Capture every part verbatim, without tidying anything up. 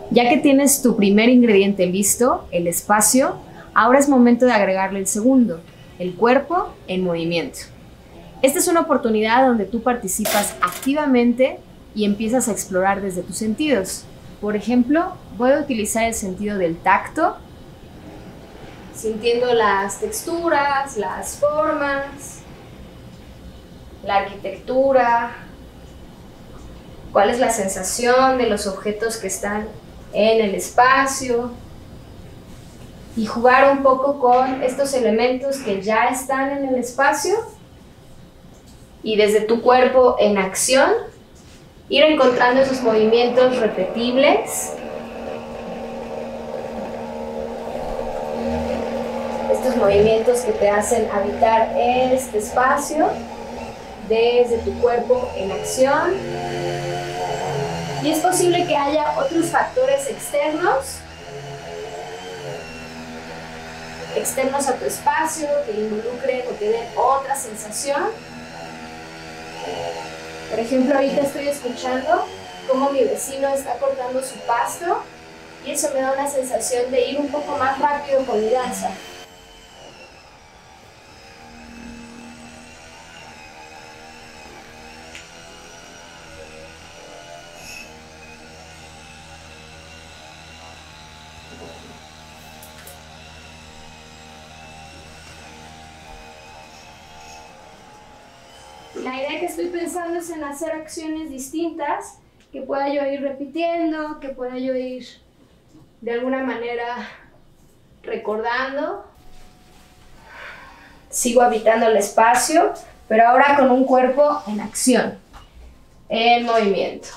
Ya que tienes tu primer ingrediente listo, el espacio, ahora es momento de agregarle el segundo, el cuerpo en movimiento. Esta es una oportunidad donde tú participas activamente y empiezas a explorar desde tus sentidos. Por ejemplo, voy a utilizar el sentido del tacto, sintiendo las texturas, las formas, la arquitectura, cuál es la sensación de los objetos que están en el espacio y jugar un poco con estos elementos que ya están en el espacio y desde tu cuerpo en acción ir encontrando esos movimientos repetibles, estos movimientos que te hacen habitar este espacio desde tu cuerpo en acción. Y es posible que haya otros factores externos, externos a tu espacio, que involucren o te den otra sensación. Por ejemplo, ahorita estoy escuchando cómo mi vecino está cortando su pasto y eso me da una sensación de ir un poco más rápido con mi danza. La idea que estoy pensando es en hacer acciones distintas, que pueda yo ir repitiendo, que pueda yo ir de alguna manera recordando. Sigo habitando el espacio, pero ahora con un cuerpo en acción, en movimiento.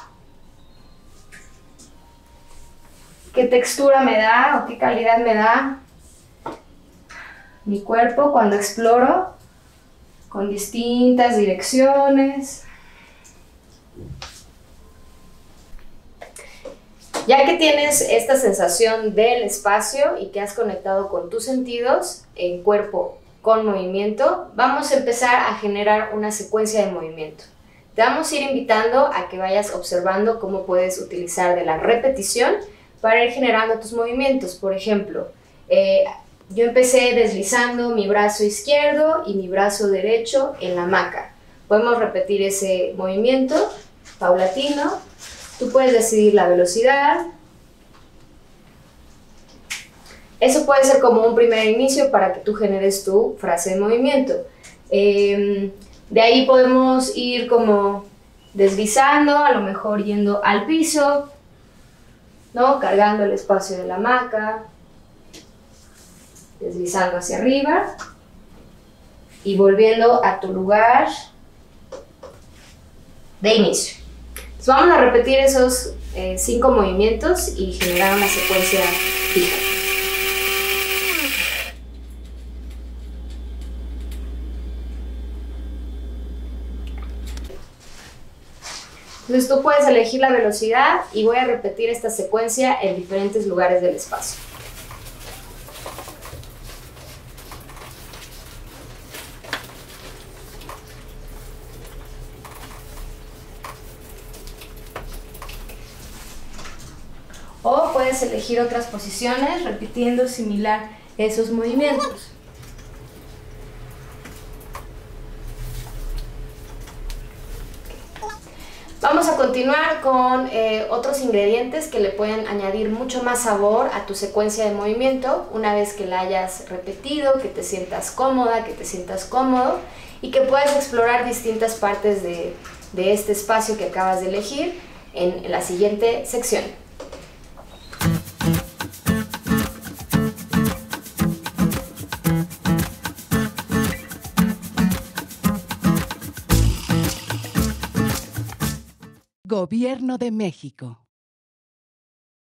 ¿Qué textura me da o qué calidad me da mi cuerpo cuando exploro con distintas direcciones? Ya que tienes esta sensación del espacio y que has conectado con tus sentidos, en cuerpo con movimiento, vamos a empezar a generar una secuencia de movimiento. Te vamos a ir invitando a que vayas observando cómo puedes utilizar de la repetición para ir generando tus movimientos. Por ejemplo, eh, yo empecé deslizando mi brazo izquierdo y mi brazo derecho en la hamaca. Podemos repetir ese movimiento paulatino. Tú puedes decidir la velocidad. Eso puede ser como un primer inicio para que tú generes tu frase de movimiento. Eh, de ahí podemos ir como deslizando, a lo mejor yendo al piso, ¿no? Cargando el espacio de la hamaca, deslizando hacia arriba y volviendo a tu lugar de inicio. Entonces vamos a repetir esos eh, cinco movimientos y generar una secuencia fija. Entonces tú puedes elegir la velocidad y voy a repetir esta secuencia en diferentes lugares del espacio. O puedes elegir otras posiciones repitiendo similar esos movimientos. Vamos a continuar con eh, otros ingredientes que le pueden añadir mucho más sabor a tu secuencia de movimiento una vez que la hayas repetido, que te sientas cómoda, que te sientas cómodo y que puedas explorar distintas partes de, de este espacio que acabas de elegir en, en la siguiente sección. Gobierno de México.